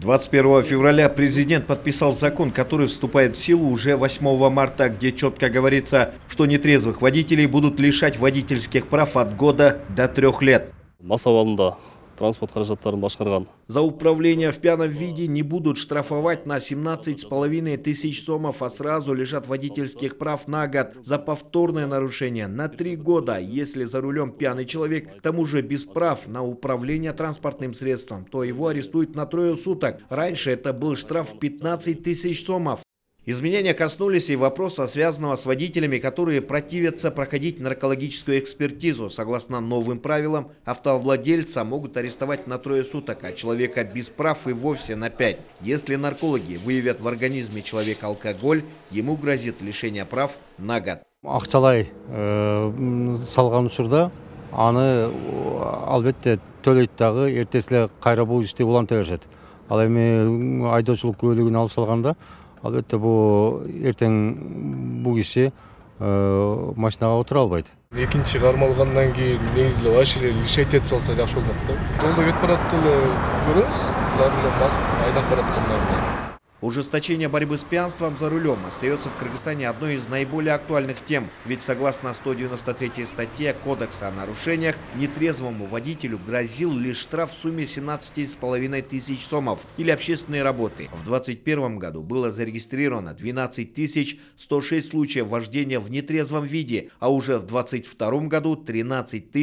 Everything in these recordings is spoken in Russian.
21 февраля президент подписал закон, который вступает в силу уже 8 марта, где четко говорится, что нетрезвых водителей будут лишать водительских прав от года до 3 лет. Транспорт қаражаттарын башқарған. За управление в пьяном виде не будут штрафовать на 17,5 тысяч сомов, а сразу лишат водительских прав на год. За повторное нарушение на 3 года, если за рулем пьяный человек, к тому же без прав на управление транспортным средством, то его арестуют на 3 суток. Раньше это был штраф в 15 тысяч сомов. Изменения коснулись и вопроса, связанного с водителями, которые противятся проходить наркологическую экспертизу. Согласно новым правилам, автовладельца могут арестовать на 3 суток, а человека без прав и вовсе на 5. Если наркологи выявят в организме человека алкоголь, ему грозит лишение прав на год. Акчалай салган учурда аны албетте төлөйт дагы эртесиле кайра бул ишти уланта беришет. Ал эми айдоочулук күбөлүгүн алып салганда албетте бул эртең бул киши машинага отура албайт. Экинчи кармалгандан кийин негизи эле вообще лишать этип салса жакшы болмок да. Жолдо кетип баратып эле көрөбүз, за рулем басып айдап бараткандарда. Ужесточение борьбы с пьянством за рулем остается в Кыргызстане одной из наиболее актуальных тем. Ведь согласно 193 статье Кодекса о нарушениях, нетрезвому водителю грозил лишь штраф в сумме 17,5 тысяч сомов или общественные работы. В 2021 году было зарегистрировано 12 106 случаев вождения в нетрезвом виде, а уже в 2022 году 13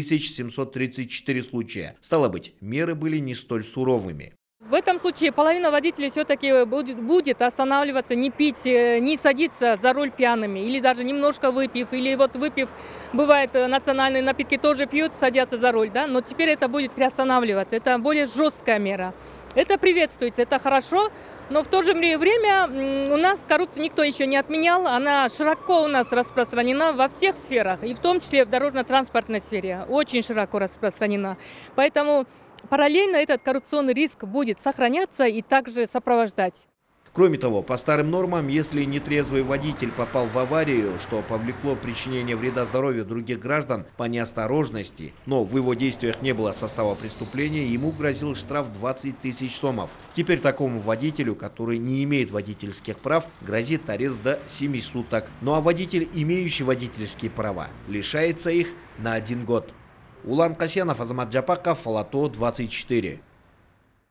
734 случая. Стало быть, меры были не столь суровыми. В этом случае половина водителей все-таки будет останавливаться, не пить, не садиться за руль пьяными, или даже немножко выпив, или вот выпив, бывает, национальные напитки тоже пьют, садятся за руль, да, но теперь это будет приостанавливаться, это более жесткая мера. Это приветствуется, это хорошо, но в то же время у нас коррупцию никто еще не отменял, она широко у нас распространена во всех сферах, и в том числе в дорожно-транспортной сфере, очень широко распространена, поэтому параллельно этот коррупционный риск будет сохраняться и также сопровождать. Кроме того, по старым нормам, если нетрезвый водитель попал в аварию, что повлекло причинение вреда здоровью других граждан по неосторожности, но в его действиях не было состава преступления, ему грозил штраф 20 тысяч сомов. Теперь такому водителю, который не имеет водительских прав, грозит арест до 7 суток. Ну а водитель, имеющий водительские права, лишается их на 1 год. Улан Касьянов, Азамат Джапаков, Алато 24.